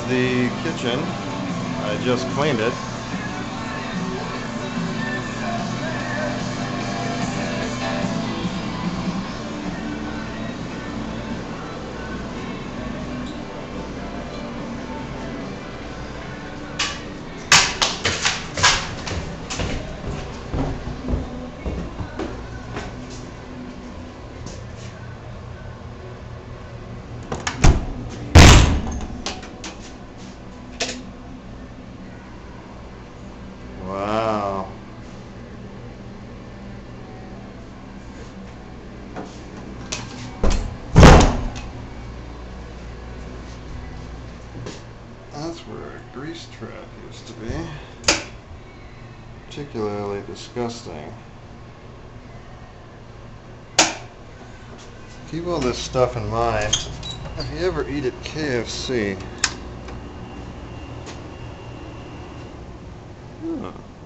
the kitchen. I just cleaned it. Wow. That's where a grease trap used to be. Particularly disgusting. Keep all this stuff in mind. If you ever eat at KFC,